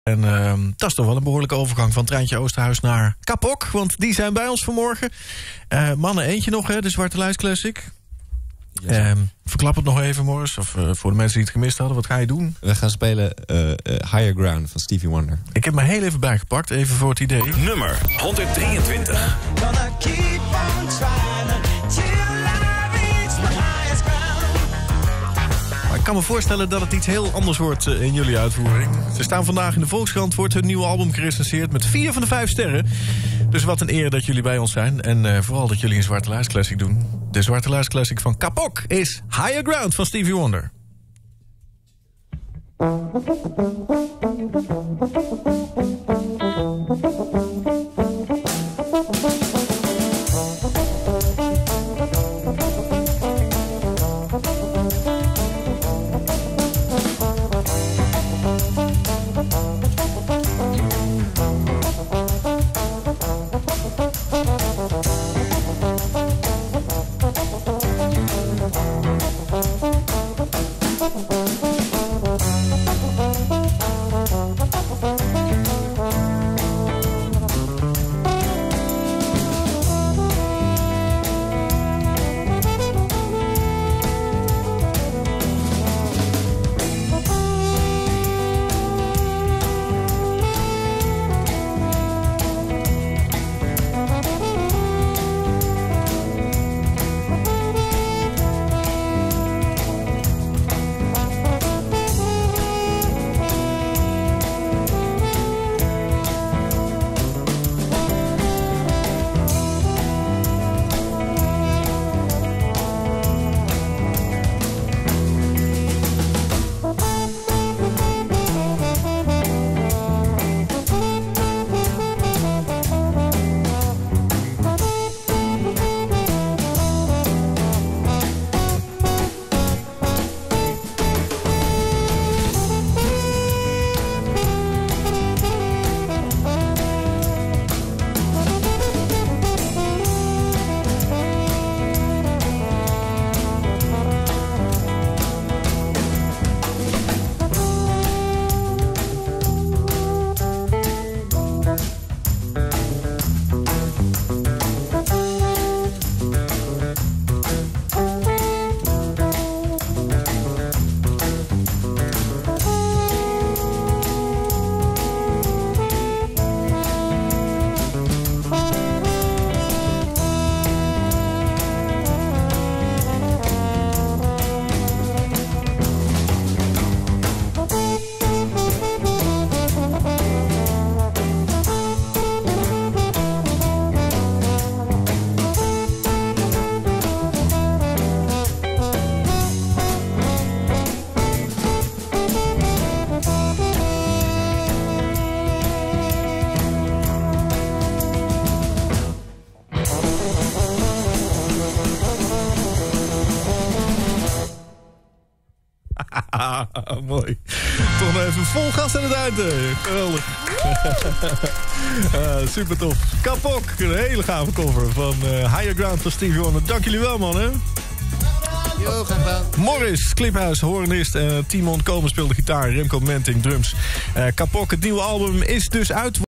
En dat is toch wel een behoorlijke overgang van Treintje Oosterhuis naar Kapok. Want die zijn bij ons vanmorgen. Mannen, eentje nog, hè, de Zwarte Lijst Classic. Yes. Verklap het nog even, Morris. Of voor de mensen die het gemist hadden, wat ga je doen? We gaan spelen Higher Ground van Stevie Wonder. Ik heb me heel even bijgepakt, even voor het idee. Nummer 123. Gonna keep on trying till I reach my highest ground. Maar ik kan me voorstellen dat het iets heel anders wordt in jullie uitvoering. Ze staan vandaag in de Volkskrant, wordt hun nieuwe album gerecenseerd met 4 van de 5 sterren. Dus wat een eer dat jullie bij ons zijn. En vooral dat jullie een Zwarte Lijst Classic doen. De Zwarte Lijst Classic van Kapok is Higher Ground van Stevie Wonder. Mooi. Toch nog even vol gas aan het einde. Geweldig. Super tof. Kapok, een hele gave cover van Higher Ground van Stevie Wonder. Dank jullie wel, mannen. Yo, graag gedaan. Morris Kliphuis, hoornist. Timon Komen speelde gitaar. Remco Menting, drums. Kapok, het nieuwe album is dus uit.